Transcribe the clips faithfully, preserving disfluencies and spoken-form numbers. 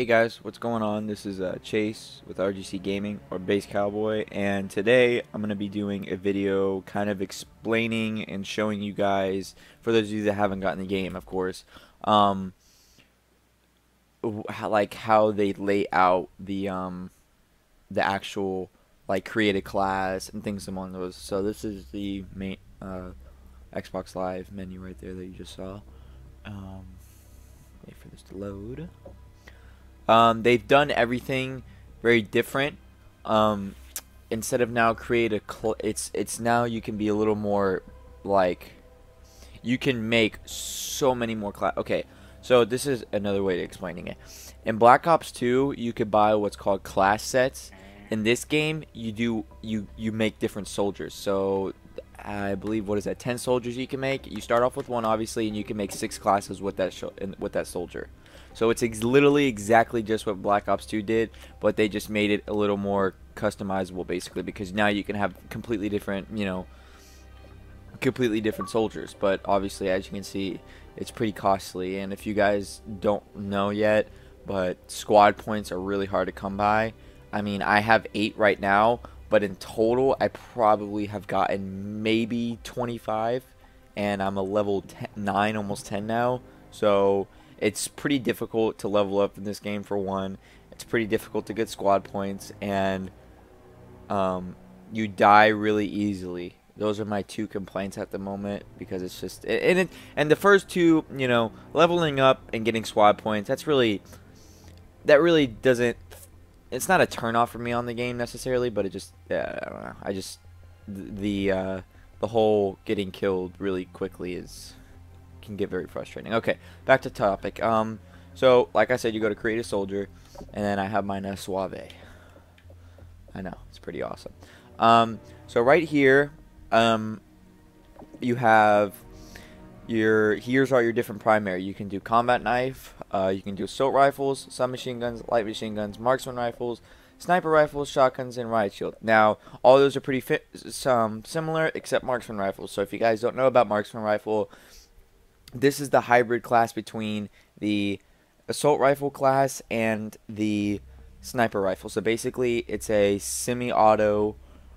Hey guys, what's going on? This is uh, Chase with R G C Gaming, or BasedCowBoy, and today I'm going to be doing a video kind of explaining and showing you guys, for those of you that haven't gotten the game, of course, um, how, like how they lay out the um, the actual like create a class and things among those. So this is the main uh, Xbox Live menu right there that you just saw. Um, wait for this to load. Um, they've done everything very different. Um, instead of now create a cl it's it's now you can be a little more like you can make so many more class. Okay, so this is another way of explaining it. In Black Ops two, you could buy what's called class sets. In this game, you do you you make different soldiers. So I believe what is that? ten soldiers you can make. You start off with one, obviously, and you can make six classes with that sh with that soldier. So it's ex literally exactly just what Black Ops two did, but they just made it a little more customizable, basically, because now you can have completely different, you know, completely different soldiers. But obviously, as you can see, it's pretty costly. And if you guys don't know yet, but squad points are really hard to come by. I mean, I have eight right now, but in total, I probably have gotten maybe twenty-five, and I'm a level ten, nine, almost ten now. So it's pretty difficult to level up in this game, for one. It's pretty difficult to get squad points, and um, you die really easily. Those are my two complaints at the moment, because it's just and it and the first two, you know, leveling up and getting squad points. That's really that really doesn't. It's not a turnoff for me on the game necessarily, but it just yeah, I don't know. I just the uh, the whole getting killed really quickly is. Can get very frustrating. Okay, back to topic. Um, so like I said, you go to create a soldier, and then I have mine as Suave. I know, it's pretty awesome. Um, so right here, um, you have your here's all your different primary. You can do combat knife. Uh, you can do assault rifles, submachine guns, light machine guns, marksman rifles, sniper rifles, shotguns, and riot shield. Now, all those are pretty fit, um, similar, except marksman rifles. So if you guys don't know about marksman rifle, this is the hybrid class between the assault rifle class and the sniper rifle. So basically, it's a semi-auto.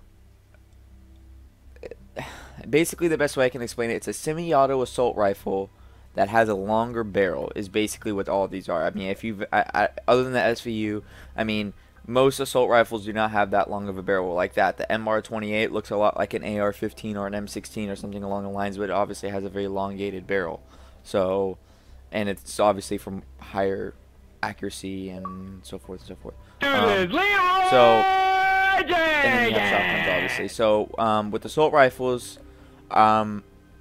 Basically, the best way I can explain it, it's a semi-auto assault rifle that has a longer barrel. Is basically what all of these are. I mean, if you've I, I, other than the S V U, I mean, most assault rifles do not have that long of a barrel like that. The M R twenty-eight looks a lot like an A R fifteen or an M sixteen or something along the lines, but it obviously has a very elongated barrel. So, and it's obviously from higher accuracy and so forth and so forth. Um, so, and then you have shotguns, obviously. So, um, with assault rifles, um,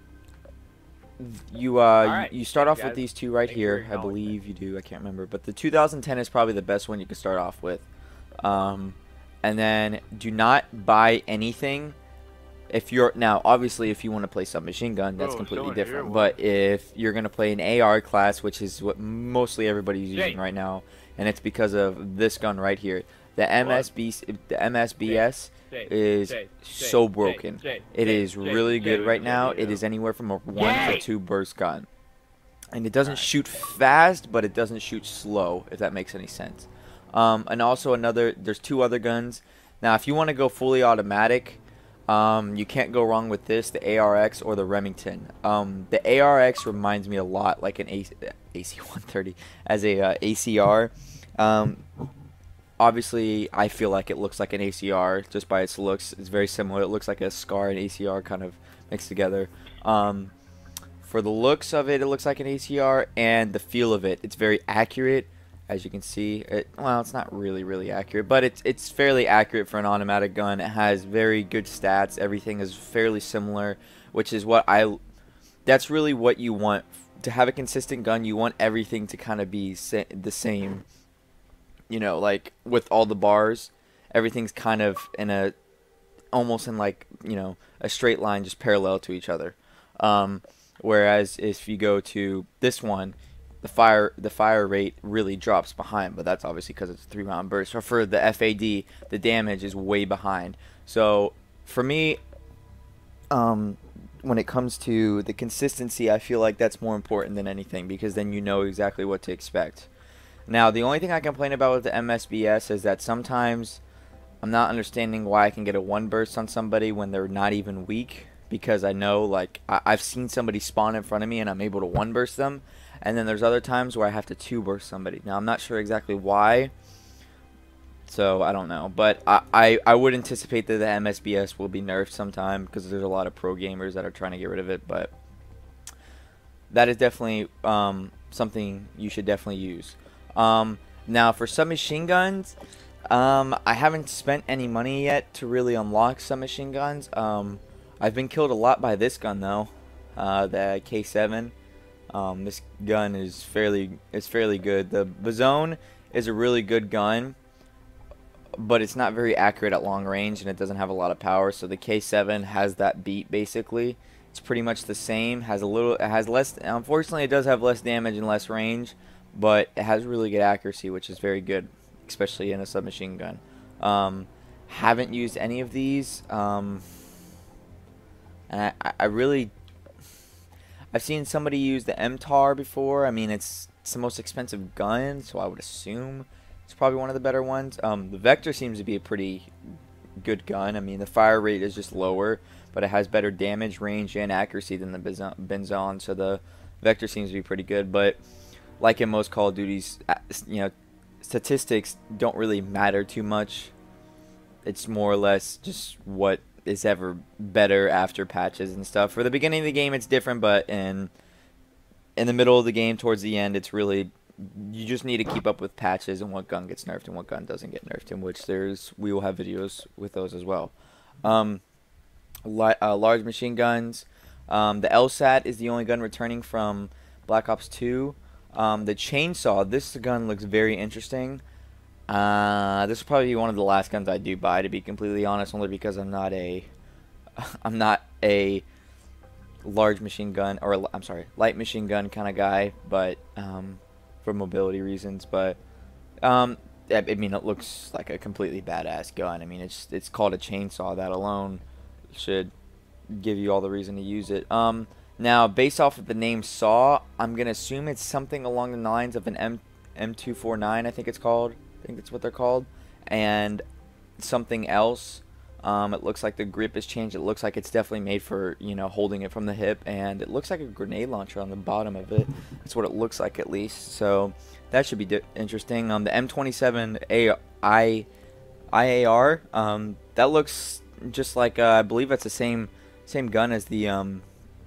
you uh, right. you, you start off with these two right here. I believe you do. I can't remember, but the two thousand ten is probably the best one you can start off with. Um, and then do not buy anything. If you're now, obviously, if you want to play submachine gun, that's completely different. But if you're gonna play an A R class, which is what mostly everybody's using right now, and it's because of this gun right here, the M S B, the M S B S is so broken. It is really good right now. It is anywhere from a one to two burst gun, and it doesn't shoot fast, but it doesn't shoot slow, if that makes any sense. Um, and also another, there's two other guns. Now, if you want to go fully automatic, um, you can't go wrong with this, the A R X or the Remington. Um, the A R X reminds me a lot like an A C one thirty as a uh, A C R. Um, obviously, I feel like it looks like an A C R just by its looks. It's very similar. It looks like a SCAR and A C R kind of mixed together. Um, for the looks of it, it looks like an A C R, and the feel of it, it's very accurate. As you can see, it, well, it's not really, really accurate, but it's it's fairly accurate for an automatic gun. It has very good stats. Everything is fairly similar, which is what I. That's really what you want to have a consistent gun. You want everything to kind of be sa the same. You know, like with all the bars, everything's kind of in a, almost in like you know a straight line, just parallel to each other. Um, whereas if you go to this one, the fire the fire rate really drops behind, but that's obviously because it's a three round burst. Or for the F A D, the damage is way behind. So for me, um, when it comes to the consistency, I feel like that's more important than anything, because then you know exactly what to expect. Now, the only thing I complain about with the M S B S is that sometimes I'm not understanding why I can get a one burst on somebody when they're not even weak. Because I know, like, I I've seen somebody spawn in front of me and I'm able to one burst them. And then there's other times where I have to two burst somebody. Now, I'm not sure exactly why. So, I don't know. But I, I, I would anticipate that the M S B S will be nerfed sometime. Because there's a lot of pro gamers that are trying to get rid of it. But that is definitely um, something you should definitely use. Um, now, for submachine guns, um, I haven't spent any money yet to really unlock submachine guns. Um, I've been killed a lot by this gun though, uh, the K seven. Um, this gun is fairly is fairly good. The Bazone is a really good gun, but it's not very accurate at long range and it doesn't have a lot of power. So the K seven has that beat basically. It's pretty much the same. Has a little. It has less. Unfortunately, it does have less damage and less range, but it has really good accuracy, which is very good, especially in a submachine gun. Um, haven't used any of these. Um, and I, I really, I've seen somebody use the M T A R before. I mean, it's, it's the most expensive gun, so I would assume it's probably one of the better ones. Um, the Vector seems to be a pretty good gun. I mean, the fire rate is just lower, but it has better damage, range, and accuracy than the Benzon, so the Vector seems to be pretty good. But like in most Call of Duties, you know, statistics don't really matter too much. It's more or less just what is ever better after patches and stuff. For the beginning of the game, it's different, but in in the middle of the game, towards the end, it's really, you just need to keep up with patches and what gun gets nerfed and what gun doesn't get nerfed, in which there's we will have videos with those as well. Um, li uh, large machine guns. Um, the L SAT is the only gun returning from Black Ops two. Um, the chainsaw, this gun looks very interesting. Uh, this will probably be one of the last guns I do buy, to be completely honest, only because I'm not a, I'm not a large machine gun, or I'm sorry, light machine gun kind of guy, but um, for mobility reasons. But um, I, I mean, it looks like a completely badass gun. I mean, it's it's called a chainsaw. That alone should give you all the reason to use it. Um, now, based off of the name Saw, I'm gonna assume it's something along the lines of an M M two forty-nine. I think it's called. I think that's what they're called, and something else. Um, it looks like the grip has changed. It looks like it's definitely made for, you know, holding it from the hip, and it looks like a grenade launcher on the bottom of it. That's what it looks like, at least. So that should be interesting. Um, the M twenty-seven A I A R. Um, that looks just like uh, I believe that's the same same gun as the um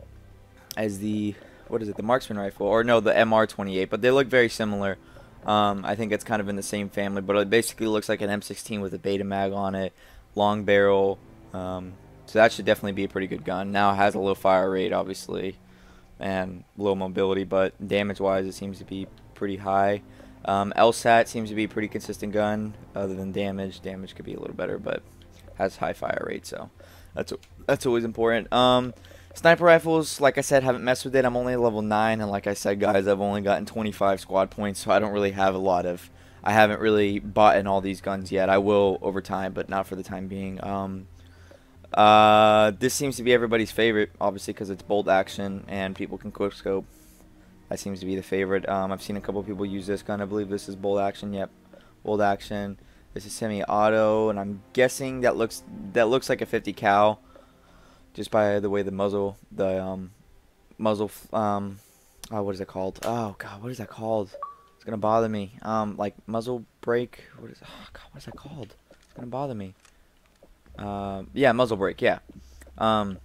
as the what is it? The marksman rifle, or no, the M R twenty-eight. But they look very similar. Um, I think it's kind of in the same family, but it basically looks like an M sixteen with a beta mag on it, long barrel. Um, so that should definitely be a pretty good gun. Now it has a low fire rate, obviously, and low mobility, but damage-wise, it seems to be pretty high. Um, L SAT seems to be a pretty consistent gun, other than damage. Damage could be a little better, but has high fire rate, so that's that's always important. Um, Sniper rifles, like I said, haven't messed with it. I'm only level nine, and like I said, guys, I've only gotten twenty-five squad points, so I don't really have a lot of... I haven't really bought in all these guns yet. I will over time, but not for the time being. Um, uh, this seems to be everybody's favorite, obviously, because it's bolt action, and people can quickscope. That seems to be the favorite. Um, I've seen a couple people use this gun. I believe this is bolt action. Yep, bolt action. This is semi-auto, and I'm guessing that looks that looks like a fifty cal. Just by the way the muzzle, the um, muzzle, um, oh, what is it called? Oh God, what is that called? It's gonna bother me. Um, like muzzle brake. What is? Oh God, what is that called? It's gonna bother me. Um, yeah, muzzle brake. Yeah. Um,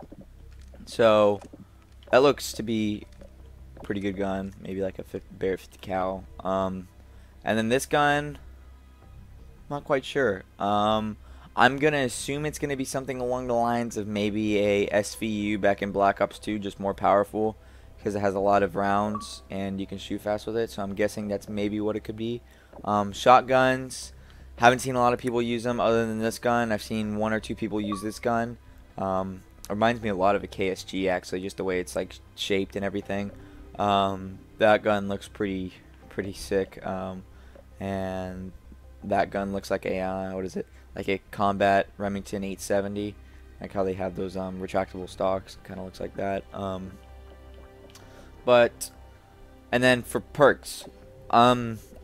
so that looks to be a pretty good gun. Maybe like a fifty, bare fifty cal. Um, and then this gun, not quite sure. Um. I'm going to assume it's going to be something along the lines of maybe a S V U back in Black Ops two, just more powerful, because it has a lot of rounds and you can shoot fast with it, so I'm guessing that's maybe what it could be. Um, shotguns, haven't seen a lot of people use them other than this gun. I've seen one or two people use this gun. Um, it reminds me a lot of a K S G, actually, just the way it's like shaped and everything. Um, that gun looks pretty, pretty sick, um, and that gun looks like a, uh, what is it? Like a combat Remington eight seventy, like how they have those um, retractable stocks. Kind of looks like that. Um, but and then for perks, um,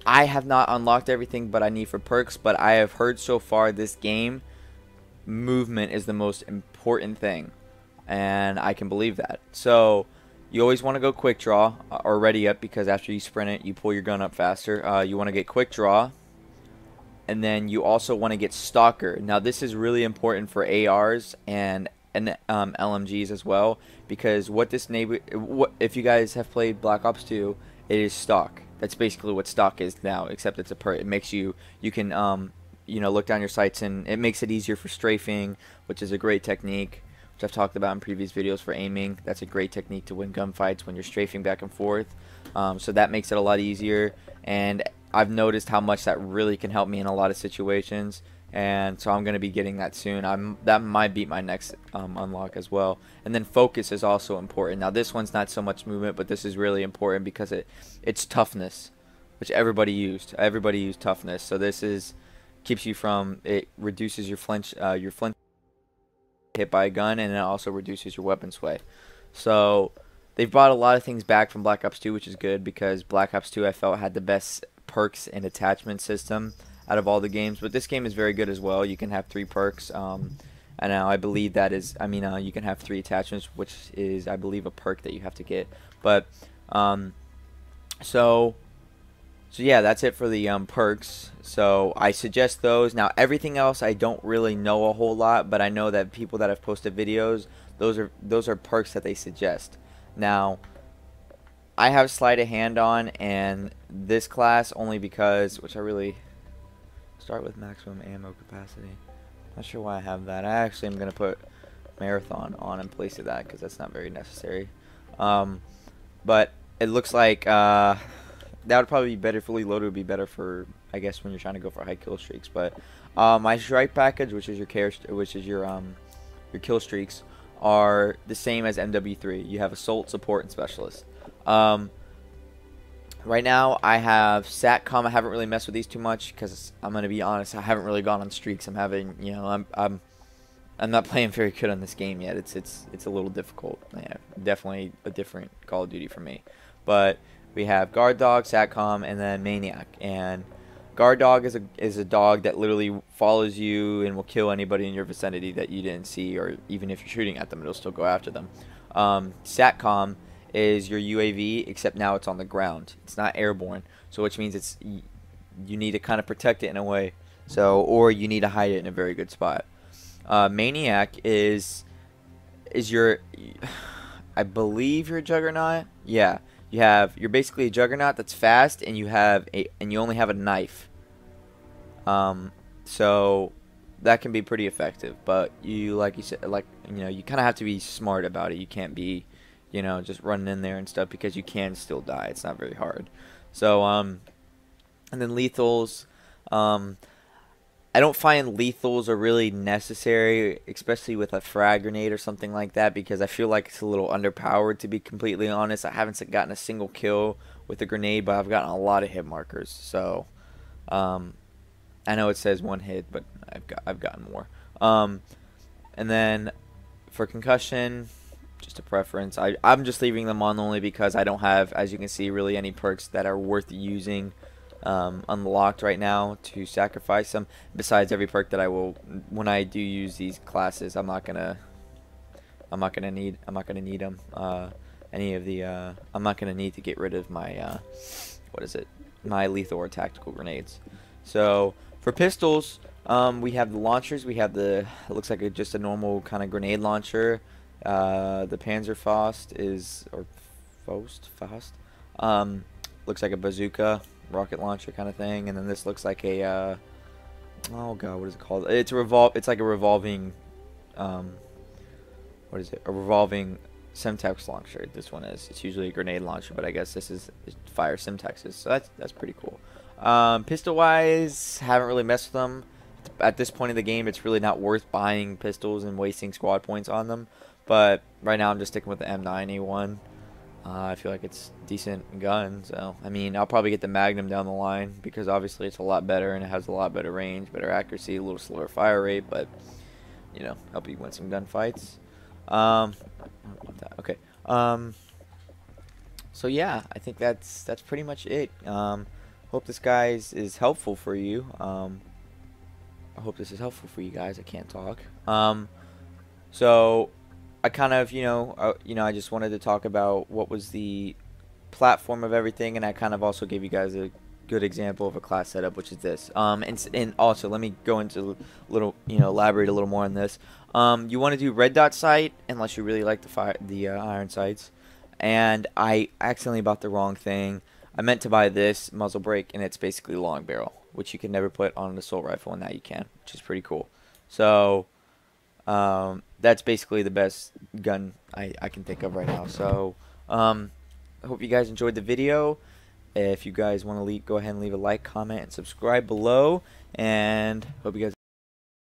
I have not unlocked everything but I need for perks, but I have heard so far this game, movement is the most important thing, and I can believe that. So you always want to go quick draw or ready up, because after you sprint it, you pull your gun up faster. Uh, you want to get quick draw, and then you also want to get stalker. Now this is really important for A Rs and and um, L M Gs as well, because what this neighbor, what if you guys have played Black Ops two, it is stalk. That's basically what stalk is now, except it's a perk. It makes you you can um you know look down your sights, and it makes it easier for strafing, which is a great technique, which I've talked about in previous videos for aiming. That's a great technique to win gunfights when you're strafing back and forth. Um, so that makes it a lot easier, and I've noticed how much that really can help me in a lot of situations, and so I'm going to be getting that soon. I'm that might be my next um, unlock as well. And then focus is also important. Now this one's not so much movement, but this is really important because it it's toughness, which everybody used. Everybody used toughness. So this is keeps you from, it reduces your flinch uh, your flinch hit by a gun, and it also reduces your weapon sway. So they've brought a lot of things back from Black Ops two, which is good, because Black Ops two I felt had the best perks and attachment system out of all the games. But this game is very good as well. You can have three perks, um, and now I believe that is, I mean, uh, you can have three attachments, which is, I believe, a perk that you have to get. But um, so so yeah, that's it for the um, perks. So I suggest those. Now everything else I don't really know a whole lot, but I know that people that have posted videos, those are those are perks that they suggest. Now I have sleight of hand on, and this class only because, which I really start with maximum ammo capacity. Not sure why I have that. I actually am going to put marathon on in place of that, because that's not very necessary. Um, but it looks like uh, that would probably be better. Fully loaded would be better for, I guess, when you're trying to go for high kill streaks. But uh, my strike package, which is your care, which is your um, your kill streaks, are the same as M W three. You have assault, support, and specialist. Um, right now I have SATCOM. I haven't really messed with these too much, because I'm gonna be honest, I haven't really gone on streaks. I'm having, you know, I'm I'm I'm not playing very good on this game yet. It's it's it's a little difficult. Yeah, definitely a different Call of Duty for me. But we have guard dog, SATCOM, and then maniac. And guard dog is a is a dog that literally follows you and will kill anybody in your vicinity that you didn't see, or even if you're shooting at them, it'll still go after them. Um, SATCOM is your U A V, except now it's on the ground. It's not airborne, so which means it's you need to kind of protect it in a way. So, or you need to hide it in a very good spot. Uh, Maniac is is your, I believe you're a Juggernaut. Yeah, you have you're basically a Juggernaut that's fast, and you have a and you only have a knife. Um, so that can be pretty effective, but you like you said, like you know, you kind of have to be smart about it. You can't be, you know, just running in there and stuff, because you can still die. It's not very hard. So, um, and then lethals. Um, I don't find lethals are really necessary, especially with a frag grenade or something like that, because I feel like it's a little underpowered, to be completely honest. I haven't gotten a single kill with a grenade, but I've gotten a lot of hit markers. So, um, I know it says one hit, but I've got I've gotten more. Um, and then for concussion, just a preference. I, I'm just leaving them on only because I don't have, as you can see, really any perks that are worth using um, unlocked right now to sacrifice them. Besides every perk that I will, when I do use these classes, I'm not gonna, I'm not gonna need, I'm not gonna need them. Uh, any of the, uh, I'm not gonna need to get rid of my, uh, what is it, my lethal or tactical grenades. So for pistols, um, we have the launchers. We have the, it looks like a, just a normal kind of grenade launcher. Uh, the Panzerfaust is, or Faust, Faust, um, looks like a bazooka, rocket launcher kind of thing, and then this looks like a, uh, oh god, what is it called? It's a revol, it's like a revolving, um, what is it? A revolving Semtex launcher. This one is. It's usually a grenade launcher, but I guess this is fire Semtexes, so that's that's pretty cool. Um, pistol wise, haven't really messed with them. At this point in the game, it's really not worth buying pistols and wasting squad points on them. But right now I'm just sticking with the M nine A one. Uh, I feel like it's a decent gun. So, I mean, I'll probably get the Magnum down the line, because obviously it's a lot better and it has a lot better range, better accuracy, a little slower fire rate, but, you know, help you win some gunfights. Um, okay. Um, so, yeah, I think that's that's pretty much it. Um, hope this guys is helpful for you. Um, I hope this is helpful for you guys. I can't talk. Um, so I kind of, you know, uh, you know, I just wanted to talk about what was the platform of everything, and I kind of also gave you guys a good example of a class setup, which is this. Um, and and also let me go into a little, you know, elaborate a little more on this. Um, you want to do red dot sight unless you really like the fire, the uh, iron sights. And I accidentally bought the wrong thing. I meant to buy this muzzle brake, and it's basically long barrel, which you can never put on an assault rifle, and now you can, which is pretty cool. So um, that's basically the best gun I, I can think of right now. So um, I hope you guys enjoyed the video. If you guys want to leave, go ahead and leave a like, comment, and subscribe below. And hope you guys